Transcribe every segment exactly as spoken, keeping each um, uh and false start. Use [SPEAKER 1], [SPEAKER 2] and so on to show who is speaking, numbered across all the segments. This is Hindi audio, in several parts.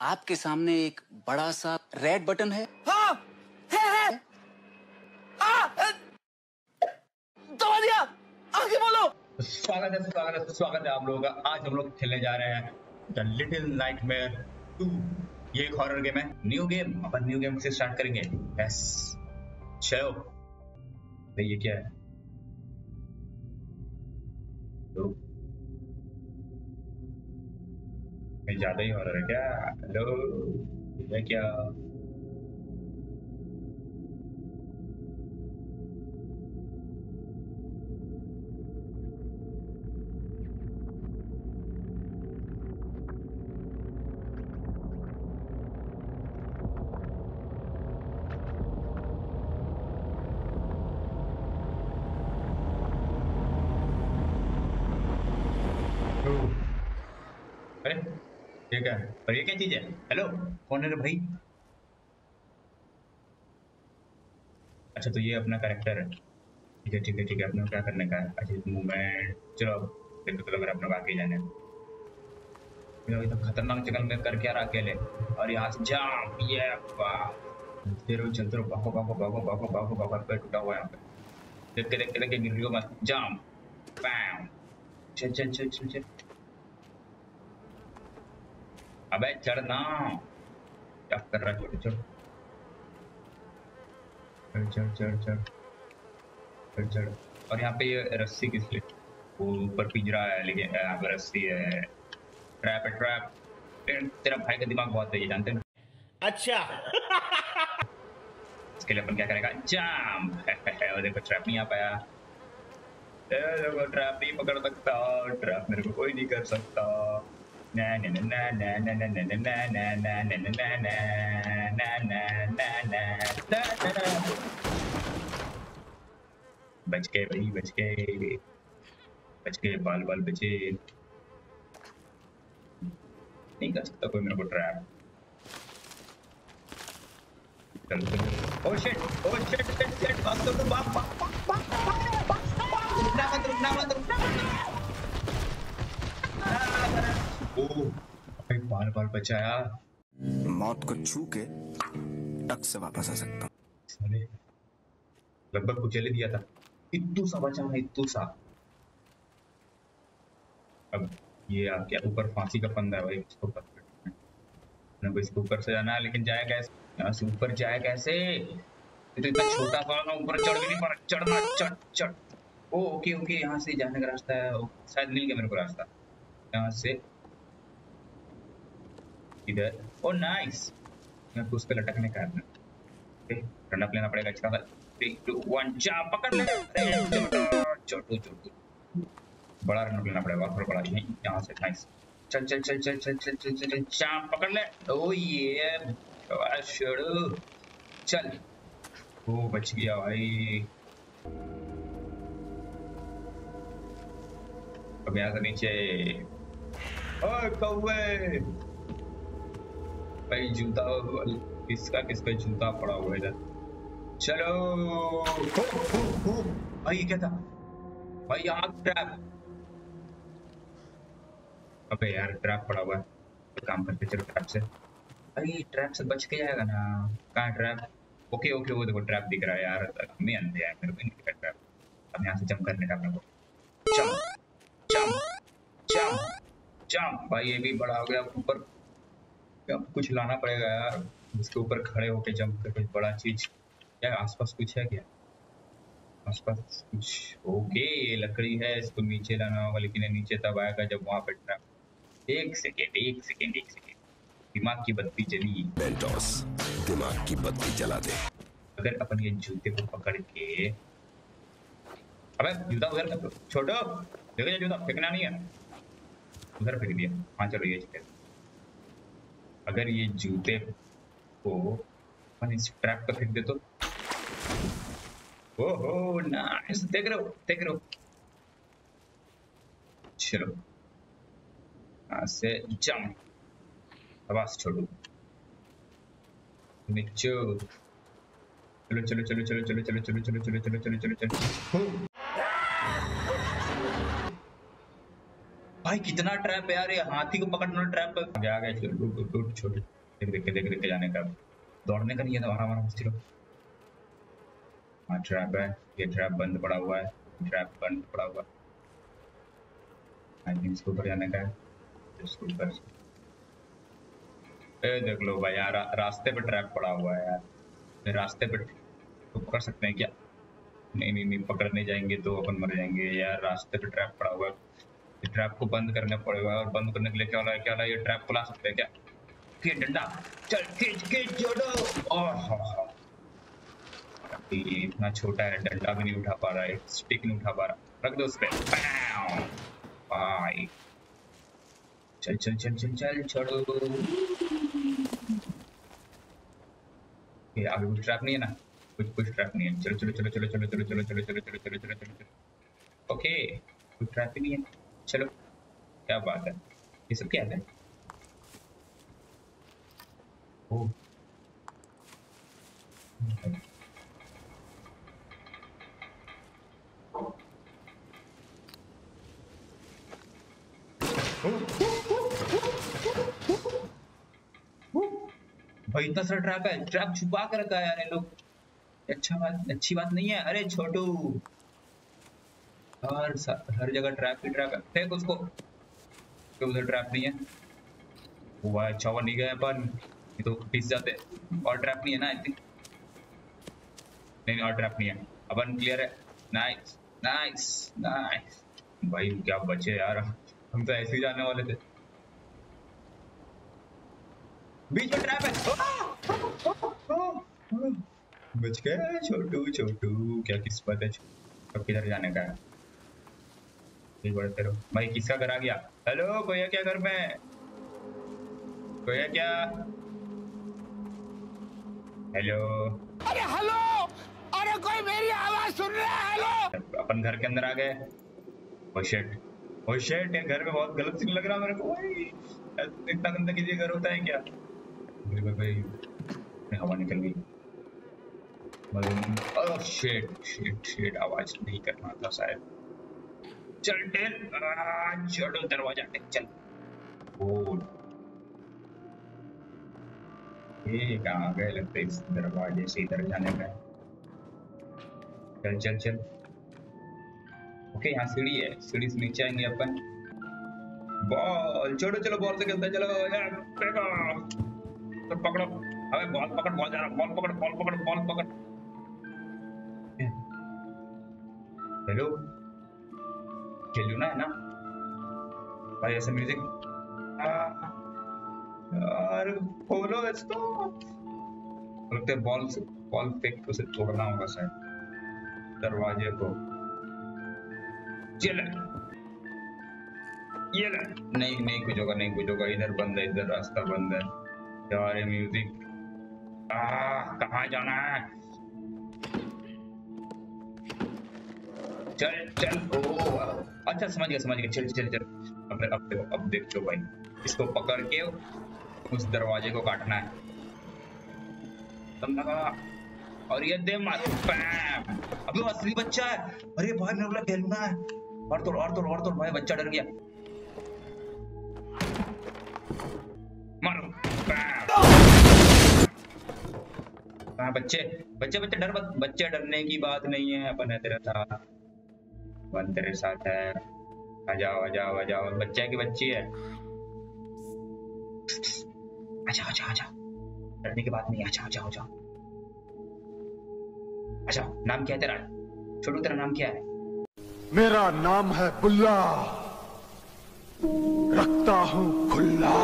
[SPEAKER 1] आपके सामने एक बड़ा सा रेड बटन है।
[SPEAKER 2] हाँ, है, है। आ, दबा दिया। आगे बोलो।
[SPEAKER 3] स्वागत है स्वागत है स्वागत है आप लोगों का। आज हम लोग खेलने जा रहे हैं द लिटिल नाइटमेयर टू। ये एक हॉरर गेम है, न्यू गेम। अपन न्यू गेम से स्टार्ट करेंगे। यस चलो भाई, ये क्या है? तो ये ज्यादा ही हॉरर है क्या? हेलो, ये क्या? अरे ये क्या है? और ये क्या चीज है? हेलो, कौन है रे भाई? अच्छा, तो ये अपना कैरेक्टर है। ठीक है ठीक है ठीक है, अपने को क्या करने का है? अच्छा, मूवमेंट। चलो देखो, तो लग रहा है अपने को आगे जाने। तो खतरनाक जगह में कर क्या रहा अकेले, और यहाँ से जाम। ये चलते रहो चलते रहो, भागो भागो भागो भागो भागो भागो। पे टूटा हुआ है यहाँ पे, देख के देख के देख के गिर मत। जाम बैम। चल चल चल चल चल। अबे चढ़ना, क्या कर रहा है? छोटे चढ़ चढ़ चढ़ चढ़ चढ़ चढ़ चढ़। और यहाँ पे ये रस्सी किस लिए? वो ऊपर पिंजरा है लेकिन यहाँ पे रस्सी है। ट्रैप है ट्रैप। तेरा भाई का दिमाग बहुत तेज है, जानते हैं ना?
[SPEAKER 2] अच्छा।
[SPEAKER 3] इसके लिए अपन क्या करेगा? जाम। और देखो ट्रैप नहीं आ पाया। देखो ट्रैप नहीं पकड़ सकता, ट्रैप मेरे को कोई नहीं कर सकता। ना ना ना ना ना ना ना ना ना ना ना ना ना ना ना ना ना। बच गए भाई, बच गए बच गए, बाल बाल बचे। नहीं कर सकता कोई मेरे को ट्रैप। चलो चलो। Oh shit oh shit shit shit, भाग तो भाग भाग भाग भाग। रुकना मत रुकना मत रुकना मत। ओह भाई, बाल बाल बचाया।
[SPEAKER 2] मौत को छू के टक से वापस आ सकता हूँ।
[SPEAKER 3] लगभग कुछ ले दिया था। इतू सा बचा है, इतू सा। अब ये आ क्या? ऊपर फांसी का फंदा है भाई, इसको पकड़ को इसको ऊपर से जाना है, लेकिन जाए कैसे? यहाँ से ऊपर जाए कैसे? ये तो इतना छोटा सा ना, ऊपर चढ़ भी नहीं पा रहा। चढ़ना चढ़ चढ़। ओ ओके ओके, यहाँ से जाने का रास्ता है। शायद मिल गया मेरे को रास्ता यहाँ से। इधर। ओ नाइस, मैं उस पे लटकने का है। रन अप लेना पड़ेगा इसका। थ्री टू वन जा, पकड़ ले। छोटू छोटू बड़ा रन अप लेना पड़ेगा, और बड़ा नहीं यहाँ से। नाइस। चल चल चल चल चल चल चल चल जा, पकड़ ले। ओ ये छोड़ू, चल। ओ बच गया भाई। अब यहाँ से नीचे। ओए कौवे भाई, जूता किसका किसका जूता पड़ा हुआ है इधर। चलो। हो, हो, हो। भाई ये क्या था भाई? यहाँ ट्रैप। अबे यार, ट्रैप पड़ा हुआ है। तो काम करते चलो ट्रैप से। भाई ट्रैप से बच के जाएगा ना? कहाँ ट्रैप? ओके ओके, वो देखो ट्रैप दिख रहा है यार। हमें अंधे है, मेरे को नहीं दिखा ट्रैप। अब यहाँ से जंप करने का अपने को। Jump jump jump jump. भाई ये भी बड़ा हो गया ऊपर। अब कुछ लाना पड़ेगा यार, इसके ऊपर खड़े होके जंप कर। कुछ बड़ा चीज क्या आसपास कुछ है क्या? आसपास कुछ? ओके, ये लकड़ी है, इसको नीचे लाना होगा, लेकिन नीचे तब आएगा जब वहां पे ट्रैप। एक सेकेंड एक सेकेंड एक सेकेंड, दिमाग की बत्ती जली।
[SPEAKER 4] मेंटोस, दिमाग की बत्ती जला दे।
[SPEAKER 3] अगर अपन ये जूते को पकड़ के, अबे जूता उधर छोटो, देखो जूता फेंकना नहीं है, उधर फेंक दिया। हाँ चलो ये चीज। अगर ये जूते को अपन इस ट्रैप पे फेंक दे तो। ओहो नाइस, देख रहे हो देख रहे हो। चलो यहाँ से जंप। आवाज छोड़ो नीचे। चलो चलो चलो चलो चलो चलो चलो चलो चलो चलो चलो चलो चलो। भाई कितना ट्रैप है यार, ये हाथी को पकड़ना ट्रैप है। आगे आगे छोटे देख देख के देख देख के जाने का, दौड़ने का नहीं है तो आराम आराम से चलो। हाँ ट्रैप है, ये ट्रैप बंद पड़ा हुआ है, ट्रैप बंद पड़ा हुआ है। आई थिंक इसके ऊपर जाने का है, इसके ऊपर। ए देख लो भाई यार, रा, रास्ते पे ट्रैप पड़ा हुआ है यार, रास्ते पे तो पकड़ सकते हैं क्या? नहीं नहीं नहीं, पकड़ने जाएंगे तो अपन मर जाएंगे यार, रास्ते पे ट्रैप पड़ा हुआ है। ये ट्रैप को बंद करना पड़ेगा, और बंद करने के लिए क्या वाला है, क्या वाला है, ये ट्रैप खुला सकते हैं क्या? खींच डंडा, चल खींच खींच जोड़ो। ओह ये इतना छोटा है, डंडा भी नहीं उठा पा रहा है, स्टिक नहीं उठा पा रहा, रख दो उस पे। भाई चल चल चल चल चल छोड़ो। ये आगे कुछ ट्रैप नहीं है ना? कुछ कुछ ट्रैप नहीं है। चलो चलो चलो चलो चलो चलो चलो चलो चलो चलो चलो चलो चलो। ओके कुछ ट्रैप ही नहीं है, चलो क्या बात है। ये सब क्या है? ओह भाई इतना सारा ट्रैप है, ट्रैप छुपा कर रखा है यार ये लोग। अच्छा बात, अच्छी बात नहीं है। अरे छोटू, हर हर जगह ट्रैप ही ट्रैप है, फेंक उसको। तो उधर ट्रैप नहीं है, हुआ अच्छा हुआ नहीं गया अपन, ये तो पिस जाते। और ट्रैप नहीं है ना? आई थिंक नहीं और ट्रैप नहीं है, अपन क्लियर है। नाइस नाइस नाइस भाई, क्या बचे यार, हम तो ऐसे ही जाने वाले थे। बीच में ट्रैप है, बच गए छोटू छोटू, क्या किस्मत है। अब किधर जाने का है? बढ़ते रहो भाई। किसका घर आ गया? हेलो कोई है क्या घर में? कोई है क्या? हेलो,
[SPEAKER 5] अरे हेलो, अरे कोई मेरी आवाज सुन रहा है? हेलो,
[SPEAKER 3] अपन घर के अंदर आ गए। ओह शिट, ओह शिट, ये घर में बहुत गलत सीन लग रहा है मेरे को भाई। इतना गंदा किसी घर होता है क्या? भाई भाई हवा निकल गई। ओह शिट शिट शिट, आवाज नहीं करना था शायद। चल टेल, छोड़ो दरवाजा चल। ओ ये कहाँ गए? लगता है इस दरवाजे से इधर जाने का। चल चल चल। ओके यहाँ सीढ़ी है, सीढ़ी से नीचे आएंगे अपन। बॉल छोड़ो, चलो बॉल से खेलते चलो यार, तो पकड़ो। अबे बॉल पकड़, बॉल जा रहा, बॉल पकड़, बॉल पकड़, बॉल पकड़। हेलो, खेलना है ना भाई? ऐसा म्यूजिक यार, खोलो इसको। लगता है बॉल से बॉल फेंक उसे तोड़ना होगा शायद दरवाजे को। ये ले, ये ले। नहीं नहीं कुछ होगा, नहीं कुछ होगा। इधर बंद है, इधर रास्ता बंद है यार। ये म्यूजिक कहाँ जाना है? चल चल। ओ अच्छा समझ गया समझ गया, चल चल चल। अब अब देखो, अब देख लो भाई, इसको पकड़ के उस दरवाजे को काटना है। लगा और ये दे मार, बैम। अबे वो असली बच्चा है। अरे भाई मेरे को खेलना है। और तोड़ और तोड़ और तोड़ भाई, बच्चा डर गया। मारो, बैम। हाँ बच्चे बच्चे बच्चे डर मत, बच्चे डरने की बात नहीं है, अपन है तेरा था, अपन तेरे साथ है। आ जाओ आ जाओ आ जाओ, बच्चे की बच्ची है। आजा आजा आजा, डरने की बात नहीं है। आजा आजा आजा आजा। नाम क्या है तेरा? छोटू तेरा नाम क्या है?
[SPEAKER 5] मेरा नाम है बुल्ला, रखता हूँ खुल्ला।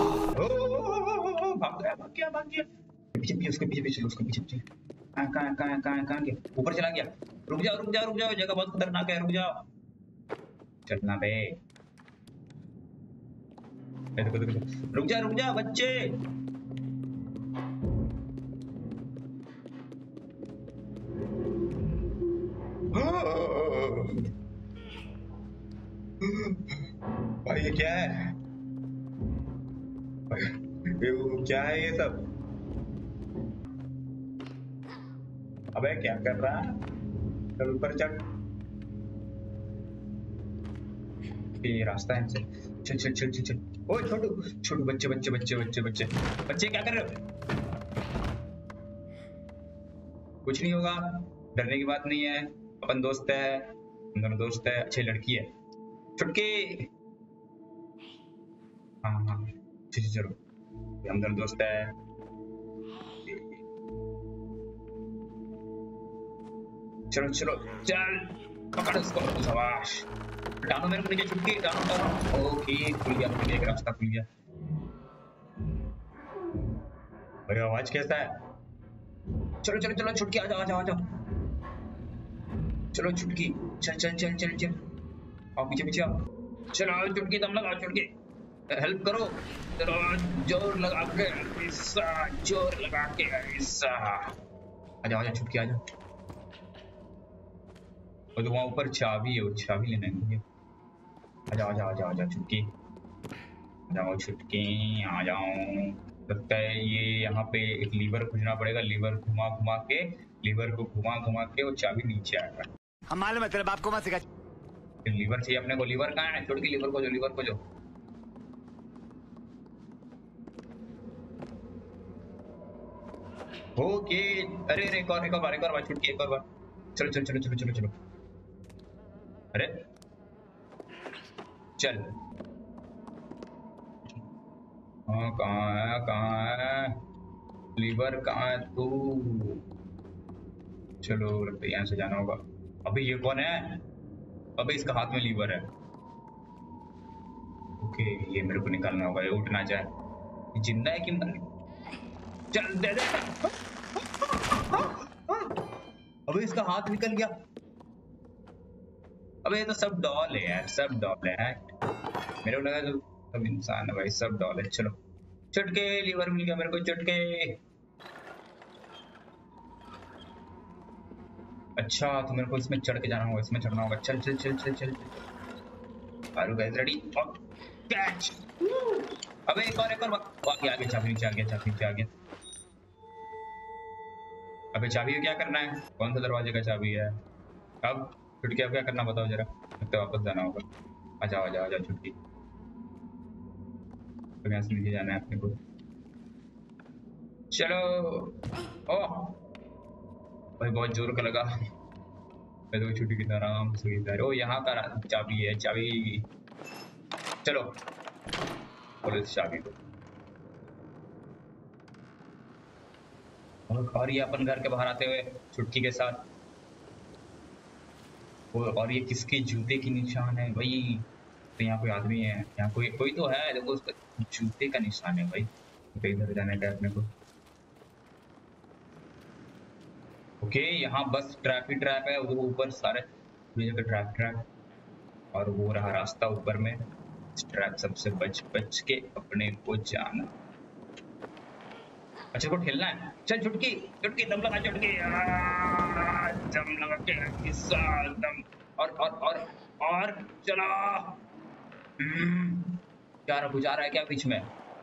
[SPEAKER 3] भाग गया भाग गया भाग गया। पीछे पीछे उसके पीछे पीछे उसके पीछे पीछे। कहाँ कहाँ कहाँ कहाँ कहाँ गया? ऊपर चला गया। रुक जाओ रुक जाओ रुक जाओ, जगह बहुत खतरनाक है, रुक जाओ। चलना बे, देखो देखो, रुक जा रुक जा बच्चे। भाई ये क्या है? ये क्या है ये सब? अबे क्या कर रहा है? चल ऊपर चढ़। ये रास्ता है इनसे। चल चल चल चल चल। ओए छोटू छोटू, बच्चे बच्चे बच्चे बच्चे बच्चे बच्चे क्या कर रहे हो? कुछ नहीं होगा, डरने की बात नहीं है, अपन दोस्त है, हम दोनों दोस्त है, अच्छी लड़की है। छुटकी। हाँ हाँ चलो चलो, हम दोनों दोस्त है। चलो चलो चल, पकड़ उसको, शाबाश। टानो मेरे को नीचे, छुटकी टानो टानो। ओके खुल गया, खुल गया, एक रास्ता खुल गया। अरे आवाज कैसा है? चलो चलो चलो छुटकी, आ जाओ आ जाओ आ जाओ। चलो छुटकी, चल चल चल चल चल, आओ पीछे पीछे आओ। चलो छुटकी, दम लगाओ छुटकी, हेल्प करो। चलो जोर लगा के, ऐसा जोर लगा के, ऐसा। आ जाओ आ जाओ छुटकी, आ जाओ। और तो वहाँ ऊपर चाबी है, वो चाबी लेना है मुझे। आ जाओ आ जाओ आ जाओ आ जाओ छुटकी, आ जाओ छुटकी, आ जाओ। लगता है ये यहाँ पे एक लीवर खोजना पड़ेगा, लीवर घुमा घुमा के, लीवर को घुमा घुमा के वो चाबी नीचे आएगा।
[SPEAKER 5] हम मालूम है, तेरे बाप को मत सिखा।
[SPEAKER 3] लीवर चाहिए अपने को, लीवर कहाँ है? छुटकी लीवर को जो, लीवर को जो। ओके, अरे अरे एक और एक और बार, एक और बार छुटकी, एक और बार। चलो चलो चलो चलो चलो चलो। अरे चल, हाँ कहाँ है कहाँ है लीवर, कहाँ है तू? चलो लगता है यहाँ से जाना होगा। अभी ये कौन है? अबे इसका हाथ में लीवर है। ओके ये मेरे को निकालना होगा, ये उठ ना जाए। ये जिंदा है कि मर? चल दे दे। अबे इसका हाथ निकल गया। अबे ये तो सब डॉल है यार, सब डॉल है। मेरे को लगा तो सब इंसान है भाई, सब डॉल है। चलो चुटके, लीवर मिल गया मेरे को, चुटके। अच्छा तो मेरे को इसमें चढ़ के जाना होगा, इसमें चढ़ना होगा। चल चल चल चल चल। Are you guys ready? Catch. अबे एक और एक और, आगे आगे, चाबी नीचे आ गया, चाबी नीचे आ गया। अबे चाबी को क्या करना है? कौन सा दरवाजे का चाबी है? अब छुटकी अब क्या करना बताओ जरा। लगता है वापस जाना होगा। आ जाओ आ जाओ आ जाओ छुटकी, तो यहाँ से नीचे जाना है अपने को। चलो। ओह भाई बहुत जोर का लगा। मैं तो छुट्टी कितना आराम से गई। ओ यहाँ का चाबी है, चाबी। चलो बोलो इस चाबी को। और ये अपन घर के बाहर आते हुए छुटकी के साथ। और ये किसके जूते की निशान है भाई? तो यहाँ कोई आदमी है, यहाँ कोई कोई तो है, देखो उसका जूते का निशान है भाई। तो इधर जाने का अपने को। ओके यहाँ बस ट्रैप ही ट्रैप है, वो ऊपर सारे जगह ट्रैप ट्रैप। और वो रहा रास्ता ऊपर में। इस ट्रैप सबसे बच बच के अपने को जाना। अच्छा को ठेलना है। चल छुटकी, छुटकी दम लगा, छुटकी दम लगा के दम। और और और और चला। क्या रहा, कुछ आ रहा है क्या बीच में?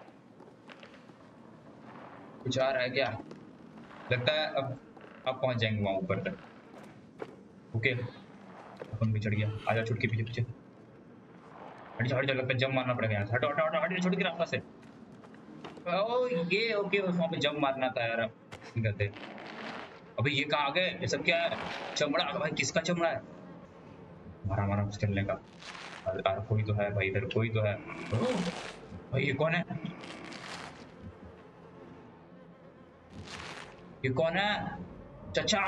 [SPEAKER 3] कुछ आ रहा है क्या? लगता है अब अब पहुंच जाएंगे वहां ऊपर तक। ओके अपन भी चढ़ गया। आजा छुटकी, पीछे पीछे हट जा हट जा। लगता है जंप मारना पड़ेगा यहाँ से। हटो हटो हटो हट जा छुटकी रास्ता से। ओ ये ओके, वहां पे जंप मारना था यार। कहते अभी ये कहाँ आ गए? ये सब क्या है? चमड़ा भाई, किसका चमड़ा है? मारा मारा चलने का। यार कोई तो है भाई, इधर कोई तो है। भाई ये कौन है? ये कौन है? चचा,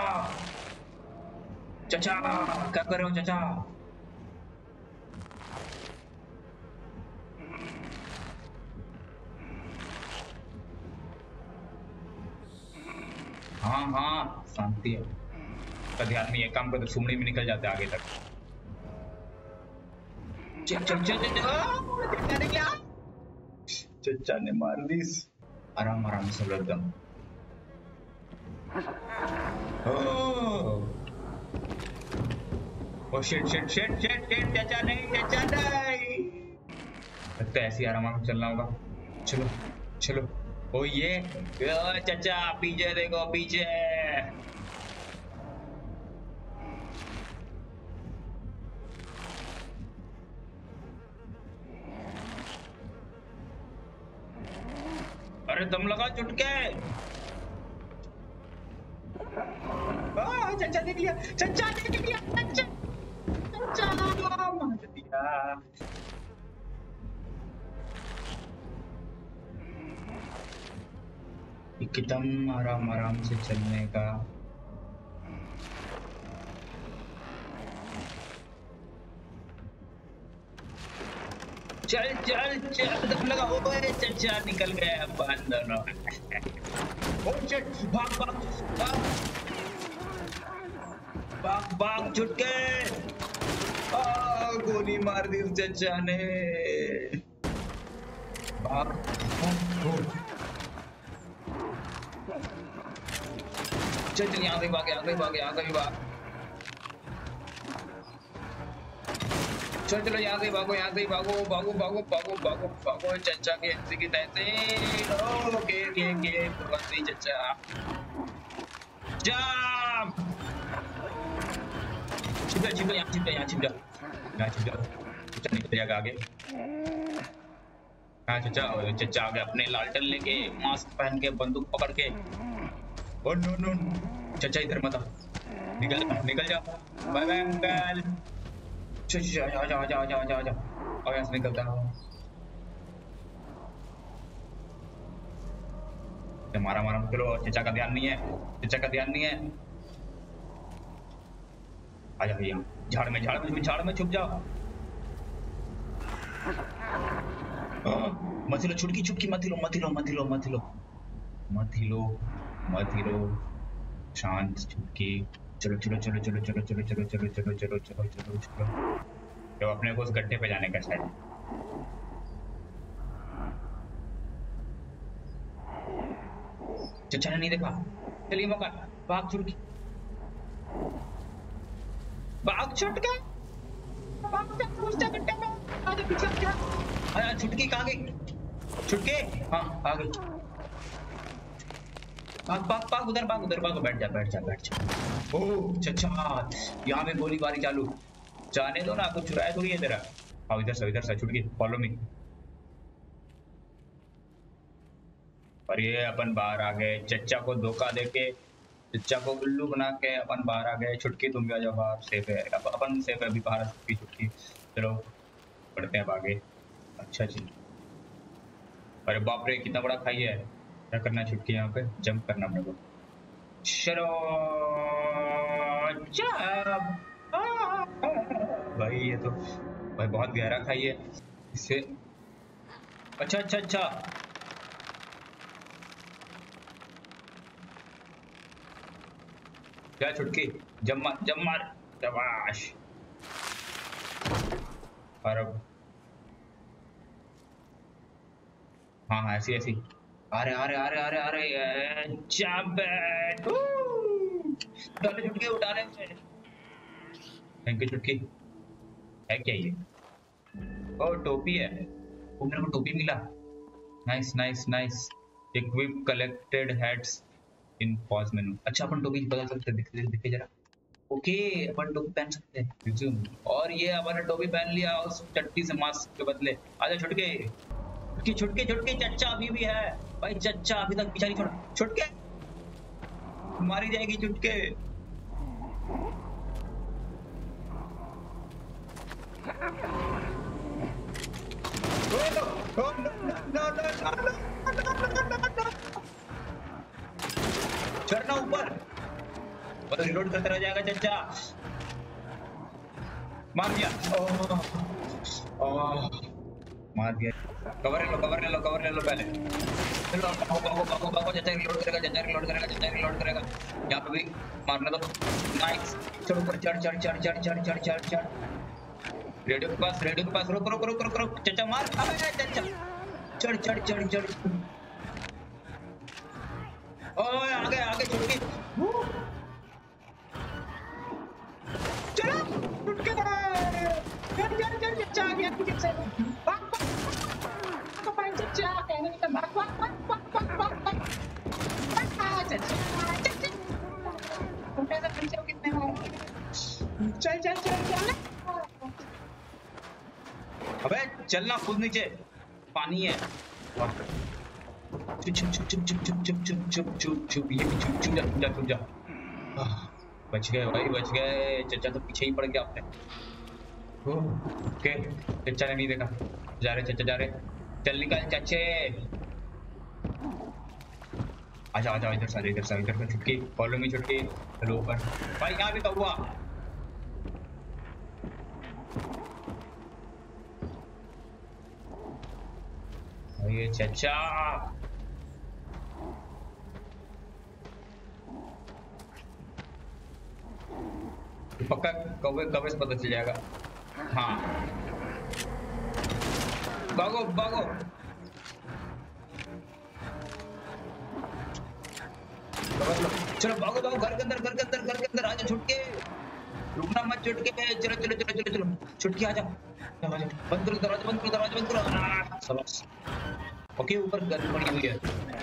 [SPEAKER 3] चचा क्या कर रहे हो चचा? हाँ हाँ शांति है, कभी आदमी एक काम करते सुमड़ी में निकल जाते आगे तक। चल चल चल चल क्या? चचा ने मार दी। आराम आराम से एकदम। Oh shit shit shit shit shit, चचा नहीं, चचा नहीं। लगता है ऐसे आराम आराम चलना होगा। चलो चलो। ओ ये चचा पीछे देखो, पीछे। दम लगा चुटके। चचा देख लिया, चचा देख लिया, चचा चचा मार दिया। एकदम आराम आराम से चलने का। चल चल चल दम लगा। ओए चचा निकल गए अपन दोनों। ओ चल भाग भाग भाग भाग भाग चुटके। आ गोली मार दी उस चचा ने। भाग चल चल यहाँ से भाग, यहाँ से भाग, यहाँ से भाग। चल चलो यहाँ से भागो, यहाँ से भागो, भागो भागो भागो भागो भागो। चचा के एंट्री की तहते ओके के के पुरवंती चचा जाम। छिप जा छिप जा यहाँ छिप जा यहाँ छिप जा यहाँ छिप जा। चचा निकल जाएगा आगे। हाँ चचा चचा आगे अपने लालटेन लेके, मास्क पहन के, बंदूक पकड़ के। ओ नो नो चचा इधर मत आ, निकल निकल जा। Bye bye uncle. चल जा जा जा जा जा जा जा। और यहाँ से निकलता हूँ। मारा मारा चलो, चचा का ध्यान नहीं है, चचा का ध्यान नहीं है। आजा भैया, झाड़ में झाड़ में झाड़ में छुप जाओ। मत हिलो छुटकी छुटकी, मत हिलो मत हिलो मत हिलो मत हिलो मत हिलो मत हिलो। शांत छुटकी। चलो चलो चलो चलो चलो चलो चलो चलो चलो चलो चलो चलो चलो। तो अपने को उस गड्ढे पे जाने का शायद। चचा ने नहीं देखा। चलिए मौका, भाग छुटकी, भाग छुटकी, भाग गड्ढे में। आजा पीछे क्या? अरे छुटकी कहाँ गई? छुटकी हाँ आ गई। भाग भाग भाग उधर भाग उधर भाग। बैठ जा बैठ जा बैठ जा। ओह चचा यहाँ पे गोलीबारी चालू। जाने दो ना, कुछ चुराया थोड़ी है तेरा। आओ इधर से इधर से छुटकी, फॉलो मी। और ये अपन बाहर आ गए। चचा को धोखा देके, चचा को उल्लू बना के अपन बाहर आ गए। छुटकी तुम भी आ जाओ बाहर, सेफ है अपन, सेफ है अभी बाहर की छुटकी। चलो बढ़ते हैं आगे। अच्छा जी। अरे बाप रे कितना बड़ा खाई है। क्या करना है छुटकी? यहाँ पे जंप करना अपने को। चलो भाई, ये तो भाई बहुत गहरा खाई है इससे। अच्छा अच्छा अच्छा क्या छुटकी? जम मार जम मार, शाबाश। और अब हाँ हाँ ऐसी ऐसी। अरे अरे अरे अरे अरे चाबेट उठाने छुटकी, उठाने। थैंक यू छुटकी। है क्या ये? ओ टोपी है। ओ मेरे को टोपी मिला। Nice nice nice. Equip collected heads in pause menu. अच्छा अपन टोपी बदल सकते हैं, दिखे दिखे जरा। ओके अपन टोपी पहन सकते हैं, रिज्यूम। और ये अपन टोपी पहन लिया उस टट्टी से मास्क के बदले। आजा छुटके छुटकी छुटकी छुटकी। चचा अभी भी है भाई, चचा अभी तक पीछा नहीं छोड़ा। छुटके मारी जाएगी छुटके। चढ़ना ऊपर, मतलब रिलोड करता रह जाएगा चचा। मार दिया। ओह ओह मार दिया। कवर ले लो कवर ले लो कवर ले लो पहले। चलो भागो भागो भागो भागो। चचा रिलोड करेगा चचा रिलोड करेगा चचा रिलोड करेगा। यहाँ पे भी मारना दो। नाइस। चलो ऊपर चढ़ चढ़ चढ़ चढ़ चढ़ चढ़ चढ़ चढ़। रेडियो के पास रेडियो के पास। रुक रुक रुक रुक रुक। चचा मार। चचा चढ़ चढ़ चढ़ चढ़। ओए आगे आगे छुटकी। चलो छुटकी चल चल चल। चचा आ गया पीछे से। भाग भाग तो भाई चचा कहने का भाग भाग भाग भाग भाग भाग। चचा चचा छोटे से पीछे कितने मार। चल चल चल चल। अबे चलना, खुद नीचे पानी है। चुप चुप चुप चुप चुप चुप चुप चुप चुप चुप ये भी चुप चुप जा चुप जा चुप जा। आह, बच गए भाई बच गए। चचा तो पीछे ही पड़ गया आपने। ओके चचा ने नहीं देखा। जा रहे चचा जा रहे। चल निकल चाचे। आजा आजा इधर सारे इधर सारे इधर का छुटकी। फॉलो मी छुटकी। हेलो ऊपर भाई यहाँ भी तो हुआ। ये चचा पक्का कौवे कौवे से पता चल जाएगा। हाँ भागो भागो। चलो भागो भागो घर के अंदर घर के अंदर घर के अंदर आजा छुटके। रुकना मत छुटके। चलो चलो चलो चलो चलो छुटके आजा आजा। बंद करो दरवाजा बंद करो दरवाजा बंद करो। सबस ओके ऊपर गर्मी पड़ी हुई है।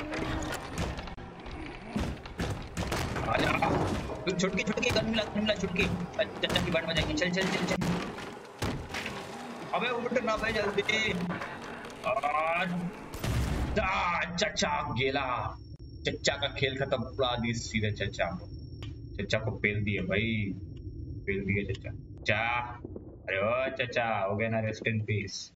[SPEAKER 3] आजा छुटकी छुटकी गन मिला गन मिला छुटकी। चचा की बाट बजाएंगे। चल चल चल चल। अबे उठ ना भाई जल्दी। चचा गेला। चचा का खेल खत्म। उड़ा दी सीधे चचा। चचा को पेल दिया भाई पेल दिया चचा। चा अरे ओ चचा हो गया ना रेस्ट इन पीस।